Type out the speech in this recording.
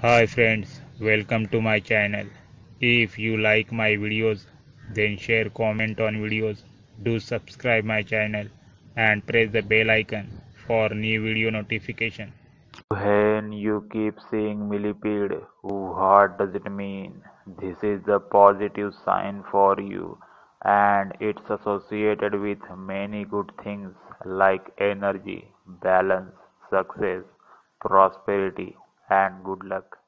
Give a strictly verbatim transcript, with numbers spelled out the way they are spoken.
Hi friends, welcome to my channel. If you like my videos, then share, comment on videos, do subscribe my channel and press the bell icon for new video notification. When you keep saying millipede, what does it mean? This is a positive sign for you, and it's associated with many good things like energy, balance, success, prosperity, and good luck.